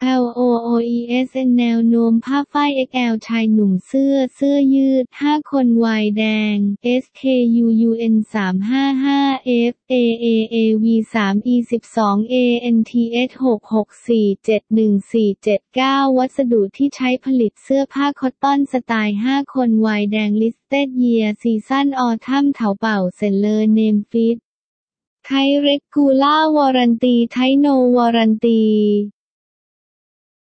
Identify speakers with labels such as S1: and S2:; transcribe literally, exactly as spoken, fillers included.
S1: แอล โอ โอ อี เอส เอ็น แนวโน้มผ้าฝ้าย เอ็กซ์ แอล ชายหนุ่มเสื้อเสื้อยืดห้าคนวายแดง เอส เค ยู ยู เอ็น สาม ห้า ห้า เอฟ เอ เอ เอ วี สาม อี สิบสอง เอ เอ็น ที เอส หก หก สี่ เจ็ด หนึ่ง สี่ เจ็ด เก้า วัสดุที่ใช้ผลิตเสื้อผ้าคอตตอนสไตล์ห้าคนวายแดง Listed Year Season Autumn เถาเป่าเซนเลอร์เนมฟิตไทยเรกูล่าวอรันตีไทยโนวอรันตี